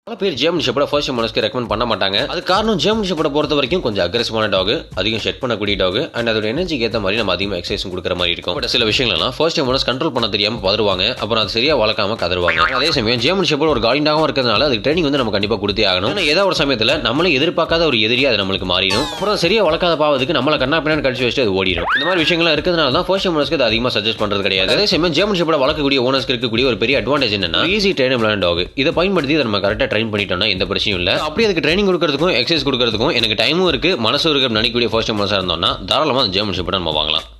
பல பேர் German shepherd first time ஓனர்ஸ்க்கு ரெக்கமெண்ட் பண்ண மாட்டாங்க. அது காரணம் ஜெர்மன் ஷெப்பர்ட் பொறுத்த வரைக்கும் கொஞ்சம் அக்ரெசிவான டாக், அதிகம் ஷெட் பண்ணக்கூடிய டாக் அண்ட் அதோட எனர்ஜிக்கு ஏற்ற மாதிரி நம்ம அதிகமாக எக்ஸசைஸ் கொடுக்குற மாதிரி இருக்கும். பட் சில விஷயங்கள்லாம் ஃபர்ஸ்ட் டைம் ஓனர்ஸ் கண்ட்ரோல் பண்ண தெரியாம பதறுவாங்க, அப்புறம் அது சரியா வளர்க்காம கதறுவாங்க. அதே சமயம் ஜெர்மன் ஷெப்பர்ட் ஒரு கார்டிங் டாகவும் இருக்கிறதுனால அதுக்கு ட்ரைனிங் நம்ம கண்டிப்பாக கொடுத்தே ஆகணும். ஏதாவது ஒரு சமயத்தில் நம்மளே எதிர்பார்க்காத ஒரு எதிரியா அது நம்மளுக்கு மாறிடும். அப்புறம் சரியா வளர்க்காத பாவத்துக்கு நம்மளை கண்ணா பின்னாடி கடிச்சு வச்சுட்டு அது ஓடிடும். இந்த மாதிரி விஷயங்கள்லாம் இருக்கிறதுனால தான் ஃபர்ஸ்ட் டைம் ஓனர்ஸ்க்கு அது அதிகமாக சஜஸ்ட் பண்றது கிடையாது. அதே சமயம் ஜெர்மன் ஷெப்பர்ட் வளர்க்கக்கூடிய ஓனர்ஸ்க்கு இருக்கக்கூடிய ஒரு பெரிய அட்வான்டேஜ் என்னன்னா ஈஸி ட்ரெயினபிளான டாக். இதை பயன்படுத்தி நம்ம கரெக்டாக ட்ரெயின் பண்ணிட்டோம்னா எந்த பிரச்சனையும் இல்லை. அப்படி அதுக்கு ட்ரைனிங் கொடுக்கறதுக்கும் எக்ஸசைஸ் கொடுக்கறதுக்கும் எனக்கு டைமும் இருக்கு, மனசு இருக்கு நினைக்கக்கூடிய ஃபர்ஸ்ட் டைம் ஓனர்ஸா இருந்தோம்னா தாராளமாக ஜெர்மன் ஷெப்பர்ட் நம்ம வாங்கலாம்.